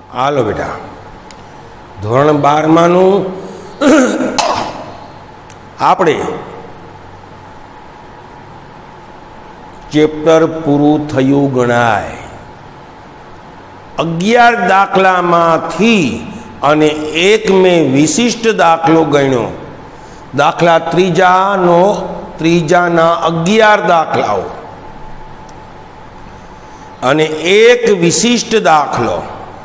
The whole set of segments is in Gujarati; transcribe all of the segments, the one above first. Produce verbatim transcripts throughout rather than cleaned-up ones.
હાલો બેટા, ધોરણ બારમાનું આપણે ચેપ્ટર પૂરું થયું ગણાય. અગિયાર દાખલામાંથી અને એક મેં વિશિષ્ટ દાખલો ગણ્યો. દાખલા ત્રીજાનો ત્રીજાના અગિયાર દાખલાઓ અને એક વિશિષ્ટ દાખલો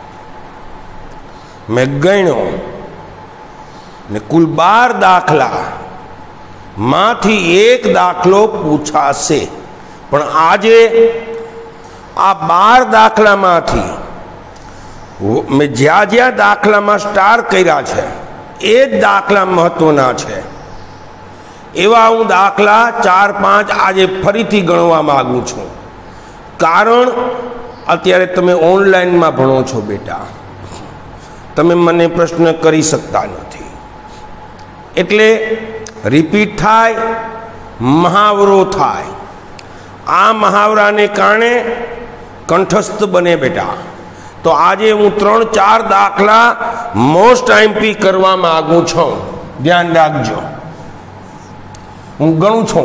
મેં ગણ્યો ને કુલ બાર દાખલા માંથી એક દાખલો પૂછાશે. પણ આજે આ બાર દાખલામાંથી મેં જ્યાં જ્યાં દાખલામાં સ્ટાર કર્યા છે એ જ દાખલા મહત્વના છે. એવા હું દાખલા ચાર પાંચ આજે ફરીથી ગણવા માગું છું. કારણ અત્યારે તમે ઓનલાઈનમાં ભણો છો બેટા, તમે મને પ્રશ્ન કરી શકતા નથી, એટલે રિપીટ થાય, મહાવરો થાય. આ મહાવરાને કારણે કંઠસ્થ બને બેટા. તો આજે હું ત્રણ ચાર દાખલા મોસ્ટ આઈમ્પી કરવા માગું છું. ધ્યાન રાખજો, હું ગણું છું.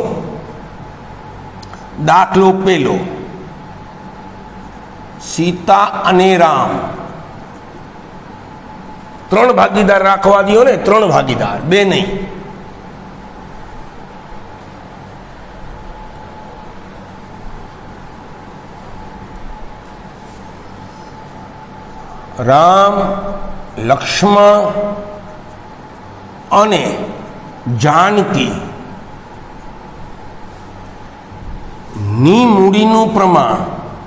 દાખલો પેલો, સીતા અને રામ. ત્રણ ભાગીદાર રાખવા દો ને, ત્રણ ભાગીદાર, બે નહીં. રામ, લક્ષ્મણ અને જાનકી ની મૂડીનું પ્રમાણ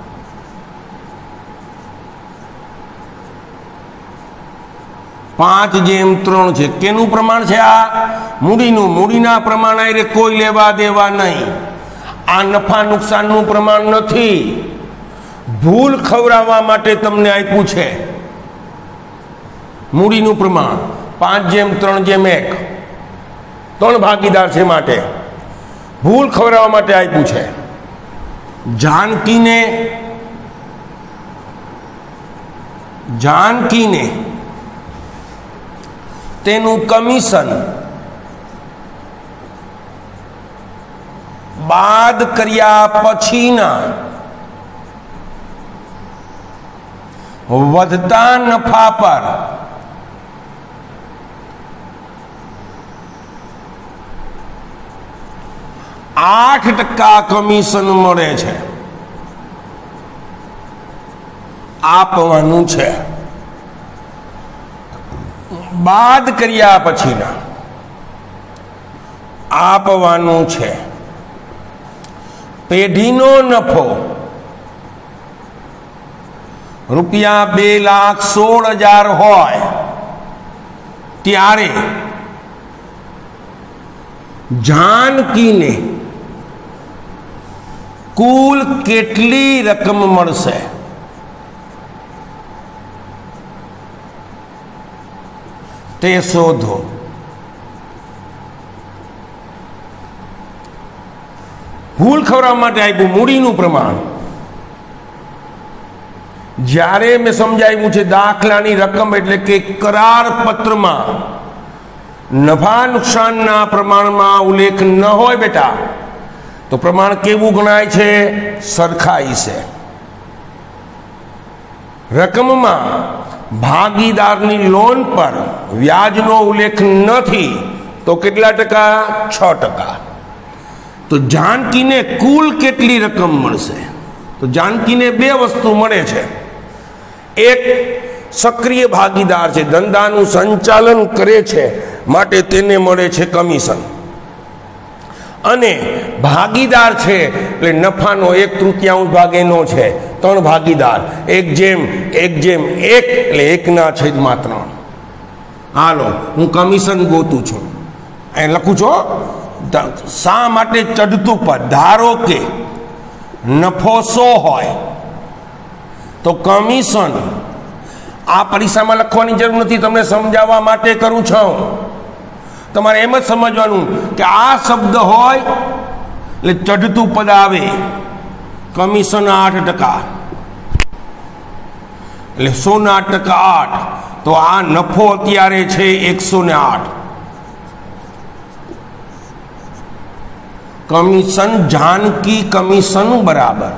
પાંચ જેમ ત્રણ છે. કેનું પ્રમાણ છે? આ મૂડીનું. મૂડીના પ્રમાણ આરે કોઈ લેવા દેવા નહીં. આ નફા નુકસાનનું પ્રમાણ નથી. ભૂલ ખવડાવવા માટે તમને આપ્યું છે મૂડીનું પ્રમાણ. પાંચ જેમ ત્રણ જેમ એક, ત્રણ ભાગીદાર છે માટે ભૂલ ખવડાવવા માટે આપ્યું છે. જાનકીને જાનકીને તેનું કમિશન બાદ કર્યા પછીના વધતા નફા પર આઠ ટકા કમિશન મળે છે. આપવાનું છે. બાદ કર્યા પછીના આપવાનું છે. પેઢીનો નફો રૂપિયા બે લાખ સોળ હજાર હોય ત્યારે જાનકીને કુલ કેટલી રકમ મળશે? તે શોધો. ભૂલ ખવડાવવા માટે આપ્યું મૂડીનું પ્રમાણ. જ્યારે મેં સમજાવ્યું છે દાખલાની રકમ એટલે કે કરાર પત્રમાં નફા નુકસાનના પ્રમાણમાં ઉલ્લેખ ન હોય બેટા, તો પ્રમાણ કેવું ગણાય છે? સરખાઈ છે. રકમમાં ભાગીદારની લોન પર વ્યાજનો ઉલ્લેખ નથી તો કેટલા ટકા? છ ટકા. તો જાનકીને કુલ કેટલી રકમ મળશે? તો જાનકીને બે વસ્તુ મળે છે. એક સક્રિય ભાગીદાર છે, ધંધાનું સંચાલન કરે છે માટે તેને મળે છે કમિશન. અને ભાગીદાર છે એટલે નફાનો એક તૃતીયાંશ ભાગ એનો છે. ત્રણ ભાગીદાર, એક જેમ એક જેમ એક એટલે એકના છેદમાં ત્રણ. હાલો, હું કમિશન ગોતું છું. એ લખું છું. શા માટે ચડતું પદ? ધારો કે નફો સો હોય તો કમિશન, આ પરીક્ષામાં લખવાની જરૂર નથી, તમને સમજાવવા માટે કરું છું. તમારે એમ જ સમજવાનું કે આ શબ્દ હોય એટલે ચઢતું પદ આવે, કમિશન આઠ ટકા. એટલે સો ના ટકા આઠ, તો આ નફો અત્યારે છે એકસો ને આઠ. કમિશન જાનકી કમિશન બરાબર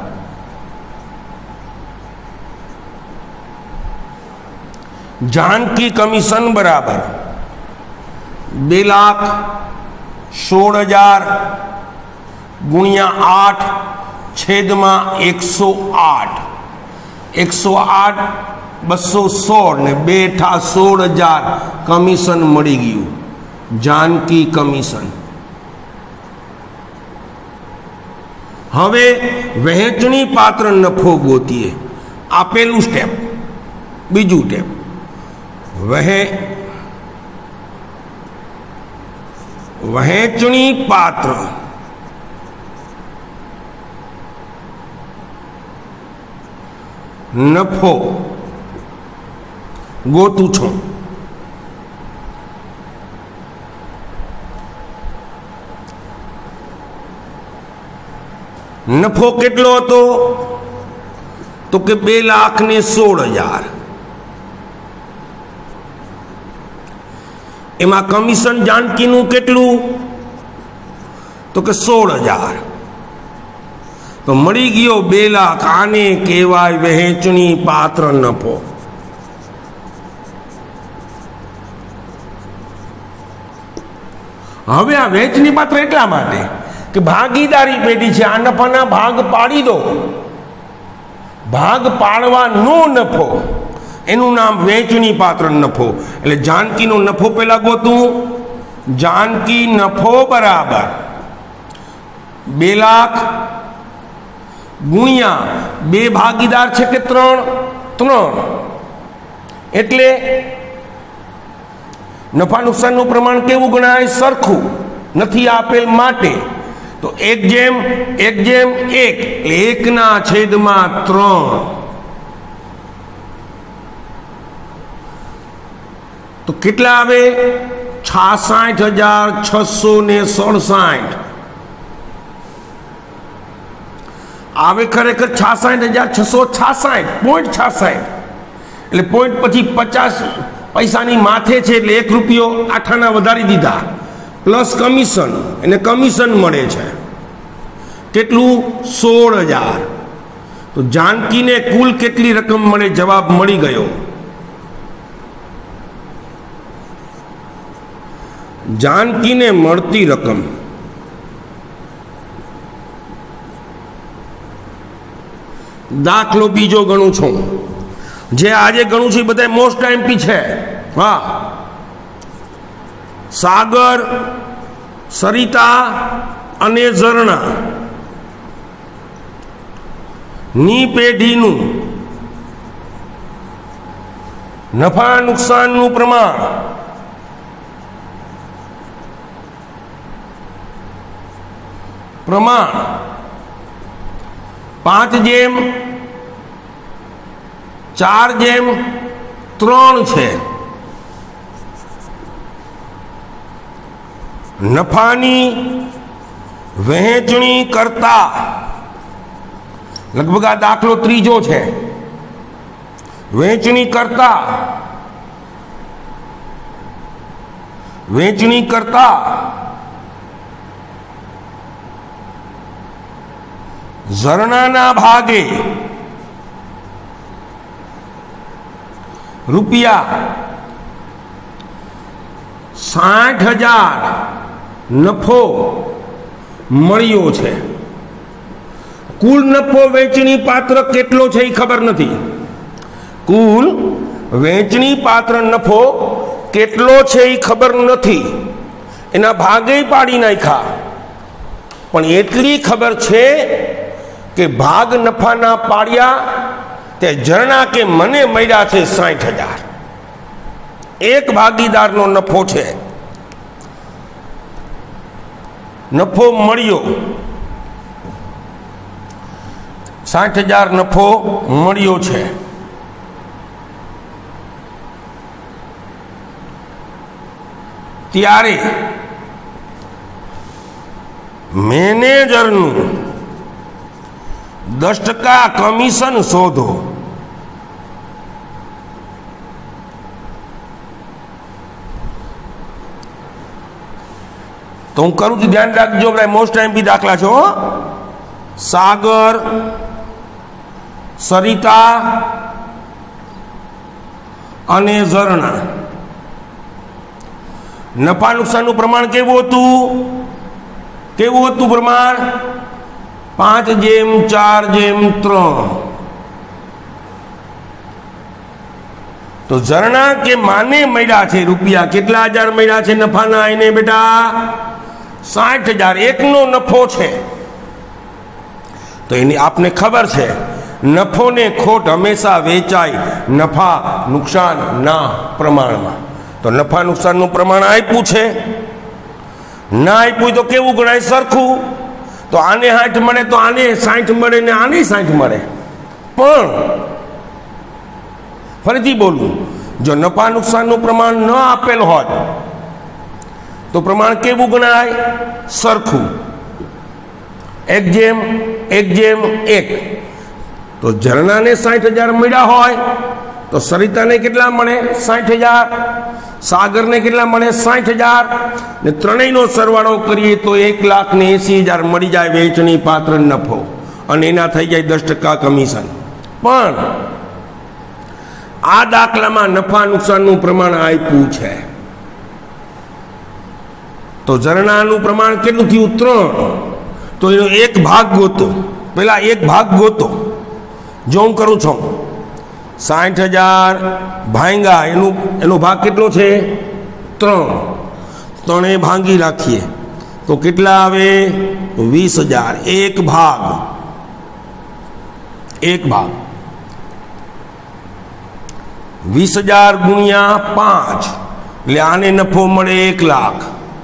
જાનકી કમિશન બરાબર બે લાખ સોળ હજાર ગુણ્યા આઠ છેદમાં એકસો આઠ. એકસો આઠ બસો સોળ ને બે ઠા સોળ હજાર કમિશન મળી ગયું, જાનકી કમિશન. હવે વહેંચણી પાત્ર નફો ગોતીએ. આપેલું સ્ટેપ. બીજું સ્ટેપ, વહે વહેંચણી પાત્ર નફો ગોતું છું. નફો કેટલો હતો? તો કે બે લાખ ને સોળ હજાર. એમાં કમિશન જાનકીનું કેટલું? તો કે સોળ હજાર. તો મળી ગયો બે લાખ. આને કહેવાય વહેંચણી પાત્ર નફો. હવે આ વહેંચણી પાત્ર એટલા માટે કે ભાગીદારી પેઢી છે, આ નફાના ભાગ પાડી દો. ભાગ પાડવાનો નફો, એનું નામ વહેંચણી પાત્ર નફો. એટલે જાનકીનો નફો પેલા ગોતું. જાનકી નફો બરાબર બે લાખ ગુણ્યા બે ભાગીદાર છે કે ત્રણ? ત્રણ. એટલે નફા નુકસાનનું પ્રમાણ કેવું ગણાય? સરખું. નથી આપેલ માટે તો એક જેમ એક જેમ એક, એટલે એકના છેદમાં ત્રણ. તો કેટલા આવે? છાસઠ હજાર છસો ને સડસાઠ આવે. ખરેખર છાસઠ હજાર છસો છાસઠ પોઈન્ટ છાસઠ. એટલે પોઈન્ટ પછી પચાસ પૈસાની માથે છે, એટલે એક રૂપિયો આઠાના વધારી દીધા, પ્લસ કમિશન. એને કમિશન મળે છે કેટલું? સોળ હજાર. તો જાનકીને કુલ કેટલી રકમ મળે? જવાબ મળી ગયો. જાનકીને મળતી રકમ દાખલો બીજો ગણું છું. જે આજે ગણું છું એ બધા મોસ્ટ એમપી છે. હા, સાગર, સરિતા અને ઝરણા ની પેઢીનું નફા નુકસાનનું પ્રમાણ પ્રમાણ પાંચ જેમ ચાર જેમ ત્રણ છે. નફાની વહેંચણી કરતા લગભગ આ દાખલો ત્રીજો છે. વહેંચણી કરતા વહેંચણી કરતા ઝરણાના ભાગે રૂપિયા સાઠ હજાર નફો મળ્યો છે. કુલ નફો વહેંચણી પાત્ર કેટલો છે એ ખબર નથી. કુલ વહેંચણી પાત્ર નફો કેટલો છે એ ખબર નથી. એના ભાગે પાડી નાખ્યા, પણ એટલી ખબર છે કે ભાગ નફાના પાડ્યા તે ઝરણા કે મને મળ્યા છે સાઠ હજાર. એક ભાગીદારનો નફો છે. નફો મળ્યો સાઠ હજાર નફો મળ્યો છે. ત્યારે મેનેજરનું દસ ટકા કમિશન શોધો. तो हूँ करूँ ध्यान रखजो भाई मोस्ट टाइम भी दाखला छो सागर सरिता अने झरणा नफा नुकसान प्रमाण केवुं हतुं केवुं हतुं प्रमाण पांच जेम चार जेम त्रण तो झरणा के माने मळ्या छे रुपया केटला हजार मळ्या छे नफाना एने बेटा साठ हजार एक नो नफो छे तो एनी आपने खबर छे नफो ने खोट हमेशा वेचाय नफा नुकसान ना प्रमाण में तो नफा नुकसान नु प्रमाण आप्युं छे ना आप्युं तो केवुं गणाय सरखुं तो आने साठ मळे तो आने साठ मळे ने आने साठ मळे पण फरीथी बोलूं जो नफा नुकसान नु प्रमाण न आपेल होत तो प्रमाण केवुं गणाय सरखुं एक जेम एक जेम एक तो झरणा ने साठ हजार मळ्या होय तो सरिता ने केटला मळे साठ हजार सागर ने केटला मळे साठ हजार ने त्रणेयनो सरवाळो करीए तो एक लाख ने एसी हजार मळी जाय वेचणी पात्र नफो अने एना थई जाय दस टका कमीशन पण आ दाखलामां नफा नुकसाननुं प्रमाण आप्युं छे तो झरणानुं प्रमाण केटલું થયું ત્રણ तो एनो एक भाग गोतो पहला एक भाग गोतो जो हूँ करूँ छो साठ हजार भांगा एनु एनो भाग केटलो छे त्रण त्रणेय भांगी राखीए तो केटला आवे वीस हजार एक भाग एक भाग वीस हजार गुणिया पांच એટલે આને નફો મળે एक लाख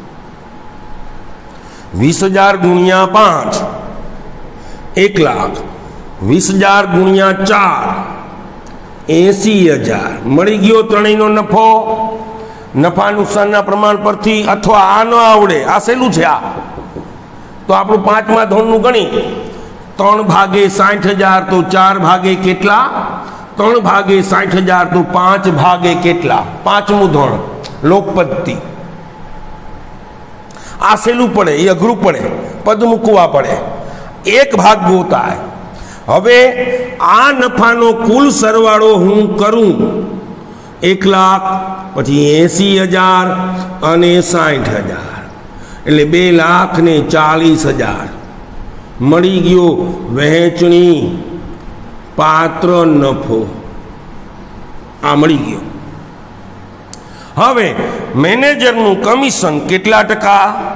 वीस हजार गुणिया पांच एक लाख वीस हजार गुणिया चार एसी हजार मળી ગયો ત્રણેયનો નફો નફા નુકસાનના પ્રમાણ પરથી અથવા આ ન આવડે આ સહેલું છે આ તો આપણું પાંચમા ધોરણનું ગણી ત્રણ ભાગે સાઠ हजार તો ચાર ભાગે કેટલા ત્રણ ભાગે સાઠ हजार તો પાંચ ભાગે કેટલા પાંચમું ધોરણ લોકપદ્ધતિ आ सेलू पड़े ये अघरू पड़े पद मूकवा पड़े एक भाग गोता है हवे आ नफानो कुल सरवाड़ो हूँ करूँ एक लाख पछी एसी हजार अने साठ हजार एटले बे लाख ने चालीस हजार मळी गयो वहेंचणी पात्र नफो आ मळी गयो हवे मैनेजर नु कमीशन केटला टका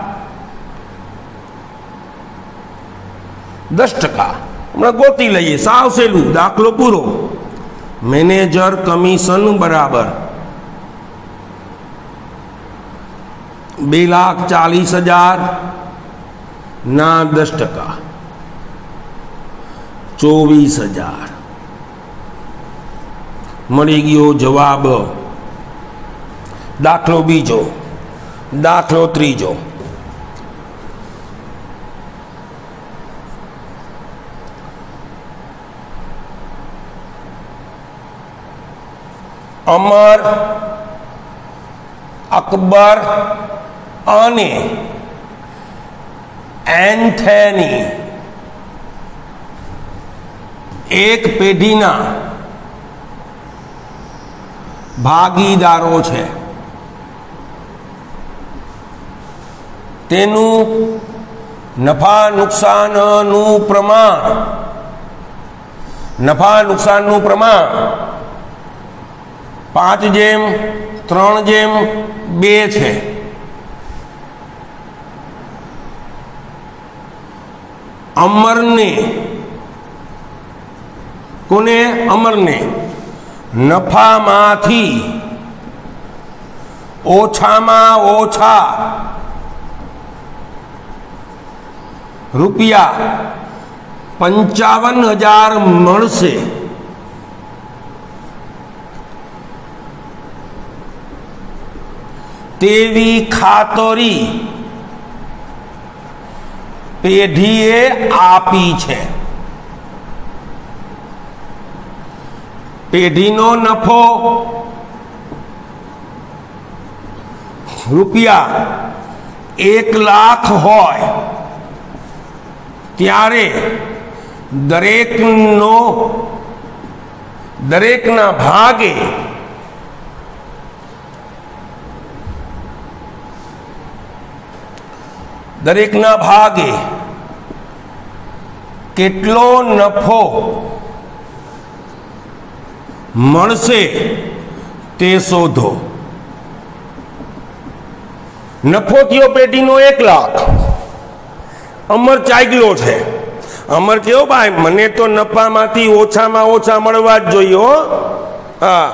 दस टका हमणा गोती लईए साव सेलू दाखलो पूरो मैनेजर कमीशन बराबर बे लाख चालीस हजार ना दस टका चौबीस हजार मळी गयो जवाब दाखलो बीजो दाखलो त्रीजो अमर अकबर अने एंथनी एक पेढ़ीना भागीदारो छे तेनु नफा नुकसान नु प्रमाण नफा नुकसान नु प्रमाण पांच जेम त्रण जेम बे छे अमर ने कोने अमर ने नफा माथी ओछा मा ओछा रुपया पंचावन हजार मळशे तेवी खातरी पेढ़ीए आपी छे पेढ़ीनो नफो रुपया એક લાખ હોય ત્યારે દરેકનો દરેકના ભાગે દરેકના ભાગે કેટલો નફો મળશે તે શોધો. નફો થયો પેટીનો એક લાખ. અમર ચાગલો છે. અમર કેવો ભાઈ, મને તો નફામાંથી ઓછામાં ઓછા મળવા જ જોઈએ હો. હા,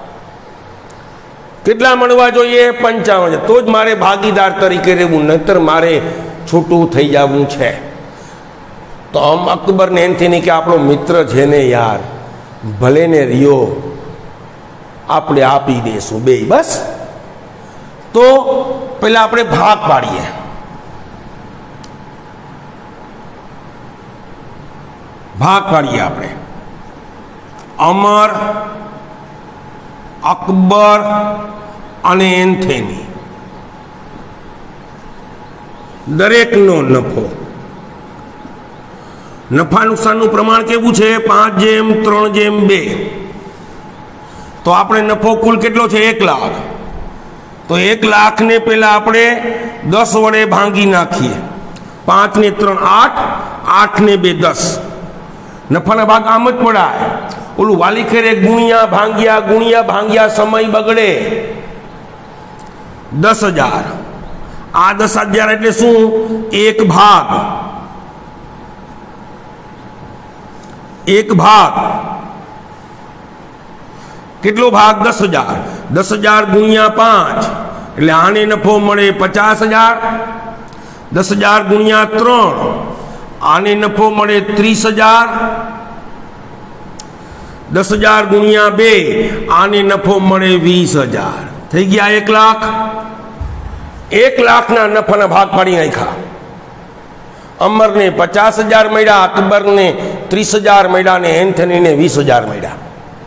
કેટલા મળવા જોઈએ? પંચાવન. તો જ મારે ભાગીદાર તરીકે રહેવું, નહીતર મારે છૂટું થઈ જવું છે. તો આમ અકબર ને એનથી નહીં કે આપણો મિત્ર છે ને યાર, ભલે ને રહ્યો, આપણે આપી દઈશું બે. બસ. તો પેલા આપણે ભાગ પાડીએ. ભાગ પાડીએ આપણે. અમર, અકબર અને એન્થની દરેકનો નફો. નફા નુકસાનનું પ્રમાણ કેવું છે? પાંચ જેમ ત્રણ જેમ બે. તો આપણે નફો કુલ કેટલો છે? એક લાખ. તો એક લાખ ને પેલા આપણે દસ વડે ભાંગી નાખીએ. પાંચ ને ત્રણ આઠ, આઠ ને બે દસ. નફાના ભાગ આમ જ પડાય. ઓલું વાલી ખેરે ગુણ્યા ભાંગ્યા ગુણ્યા ભાંગ્યા સમય બગડે. દસ હજાર. આ દસ હજાર એટલે શું? એક ભાગ. એક ભાગ કેટલો ભાગ? દસ હજાર. દસ હજાર ગુણ્યા પાંચ એટલે આને નફો મળે પચાસ હજાર. દસ હજાર ગુણ્યા ત્રણ આને નફો મળે ત્રીસ હજાર. દસ હજાર ગુણ્યા બે આને નફો મળે વીસ હજાર. થઈ ગયા એક લાખ. એક લાખના નફાના ભાગ પાડી નાખ્યા. અમરને પચાસ હજાર મળ્યા, અકબરને ત્રીસ હજાર મળ્યા ને એન્થનીને વીસ હજાર મળ્યા.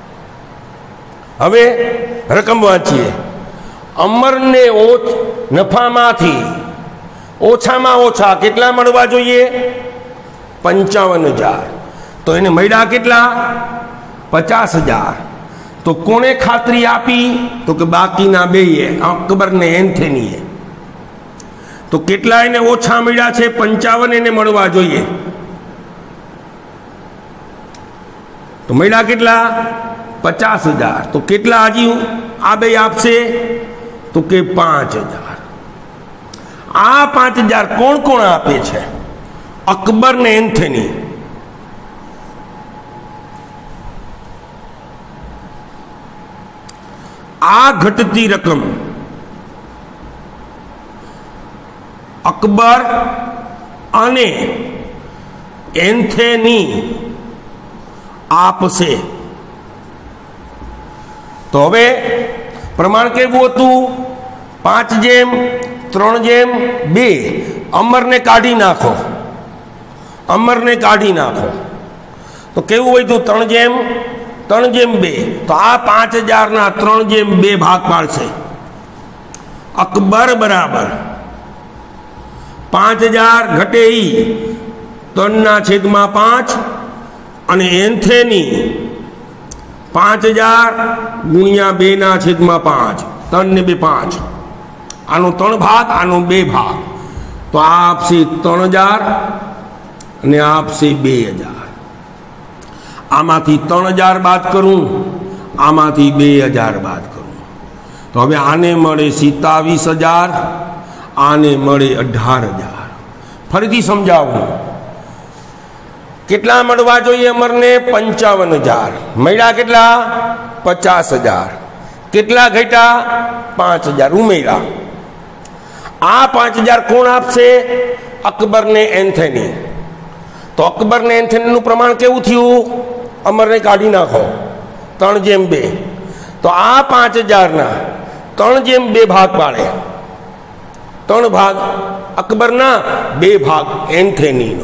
હવે રકમ વાંચીએ. અમરને ઓછ નફામાંથી ઓછામાં ઓછા કેટલા મળવા જોઈએ? પંચાવન હજાર. તો એને મળ્યા કેટલા? પચાસ હજાર. તો કોણે ખાતરી આપી? તો કે બાકીના બેએ, અકબર ને એન્થનીએ. તો કેટલા એને ઓછા મળ્યા છે? પંચાવન એને મળવા જોઈએ. તો મળ્યા કેટલા? પચાસ હજાર. તો કેટલા હજી આ બે આપશે? તો કે પાંચ હજાર. આ પાંચ હજાર કોણ કોણ આપે છે? અકબર ને એન્થની. આ ઘટતી રકમ અકબર અને એન્થની આપશે. તો હવે પ્રમાણ કેવું હતું? પાંચ જેમ ત્રણ જેમ બે. અમરને કાઢી નાખો. અમરને કાઢી નાખો તો કેવું હોય? તું ત્રણ જેમ ત્રણ જેમ બે. તો આ પાંચ હજારના ત્રણ જેમ બે ભાગ પાડશે. અકબર બરાબર પાંચ હજાર ઘટે ઈ ત્રણના છેદમાં પાંચ, અને એન્થની પાંચ હજાર ગુણ્યા બે ના છેદમાં પાંચ. ત્રણ ને બે પાંચ. આનો ત્રણ ભાગ, આનો બે ભાગ. તો આ આપશે ત્રણ હજાર અને આ આપશે બે હજાર. આમાંથી ત્રણ હજાર બાદ કરું, આમાંથી બે હજાર બાદ કરું. તો હવે આને મળે સિત્તાવીસ હજાર, આને મળે અઢાર હજાર. ફરીથી સમજાવું. કેટલા મળવા જોઈએ અમરને? પંચાવન હજાર. મળ્યા કેટલા? પચાસ હજાર. કેટલા ઘટ્યા? પાંચ હજાર ઉમેર્યા. આ પાંચ હજાર કોણ આપશે? અકબર ને એન્થની. તો અકબર ને એન્થનીનું પ્રમાણ કેવું થયું? અમરને કાઢી નાખો. ત્રણ જેમ બે. તો આ પાંચ હજારના ત્રણ જેમ બે ભાગ પાડે. ત્રણ ભાગ અકબરના, બે ભાગ એન્થનીનો.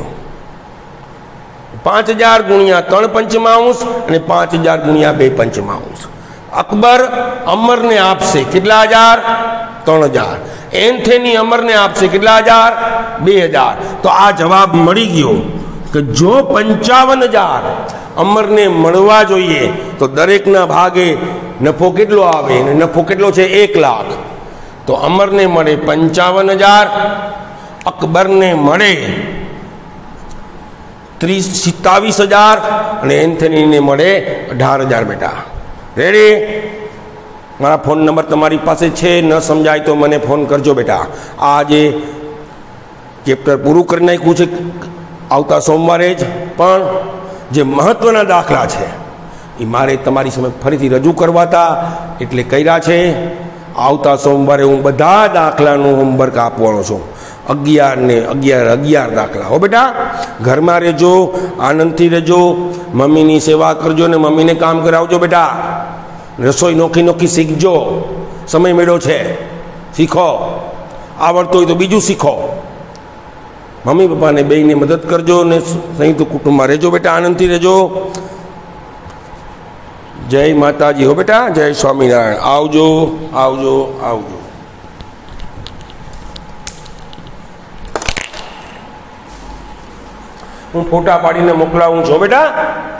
પાંચ હજાર ગુણ્યા ત્રણ પંચમાંશ અને પાંચ હજાર ગુણ્યા બે પંચમાંશ. અકબર અમરને આપશે કેટલા હજાર? ત્રણ હજાર. એન્થોની અમરને આપશે કેટલા હજાર? બે હજાર. તો આ જવાબ મળી ગયો કે જો પંચાવન હજાર અમરને મળવા જોઈએ તો દરેકના ભાગે નફો કેટલો આવે? અને નફો કેટલો છે? એક લાખ. તો અમરને મળે પંચાવન હજાર, અકબરને મળે ત્રીસ સિત્તાવીસ હજાર અને એન્થનીને મળે અઢાર હજાર. બેટા રેડી? મારા ફોન નંબર તમારી પાસે છે, ન સમજાય તો મને ફોન કરજો બેટા. આ જે ચેપ્ટર પૂરું કરી નાખ્યું છે આવતા સોમવારે જ, પણ જે મહત્ત્વના દાખલા છે એ મારે તમારી સામે ફરીથી રજૂ કરવાતા એટલે કર્યા છે. આવતા સોમવારે હું બધા દાખલાનું હોમવર્ક આપવાનો છું. અગિયાર ને અગિયાર અગિયાર દાખલા. હો બેટા, ઘરમાં રહેજો, આનંદથી રહેજો, મમ્મીની સેવા કરજો ને મમ્મીને કામ કરાવજો બેટા. રસોઈ નોખી નોખી શીખજો, સમય મેળો છે, શીખો. આવડતું હોય તો બીજું શીખો. મમ્મી પપ્પાને બેયને મદદ કરજો ને સંયુક્ત કુટુંબમાં રહેજો બેટા, આનંદથી રહેજો. જય માતાજી. હો બેટા, જય સ્વામિનારાયણ. આવજો આવજો આવજો. હું ફોટા પાડીને મોકલાવું છું બેટા.